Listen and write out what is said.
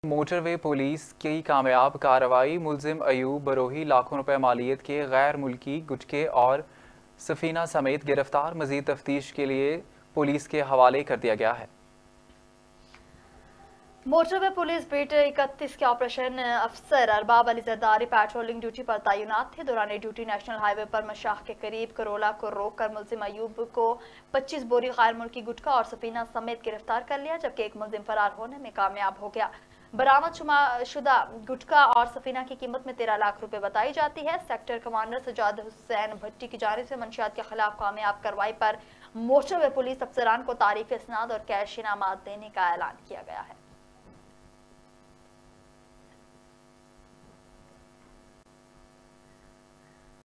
Motorway police की कामयाब कार्रवाई। मुलजिम अयूब बरोही लाखों रुपए मालियत के गैर मुल्की गुटखे और सफीना समेत गिरफ्तार। मजीद तफ्तीश के लिए पुलिस के हवाले कर दिया गया है। मोटरवे पुलिस बीट 31 के ऑपरेशन अफसर अरबाब अली जरदारी पेट्रोलिंग ड्यूटी पर तैनात थे। दौरान ड्यूटी नेशनल हाईवे पर मशाह के करीब करोला को रोककर मुलजिम अयूब को 25 बोरी गैर मुल्की गुटखा और सफीना समेत गिरफ्तार कर लिया, जबकि एक मुलजिम फरार होने में कामयाब हो गया। बरामद शुदा गुटखा और सफीना की कीमत में 13 लाख रुपए बताई जाती है। सेक्टर कमांडर सजाद हुसैन भट्टी की जानिब से मंशियात के खिलाफ कामयाब कार्रवाई पर मोटरवे पुलिस अफसरान को तारीफ इसनाद और कैश इनामात देने का ऐलान किया गया है।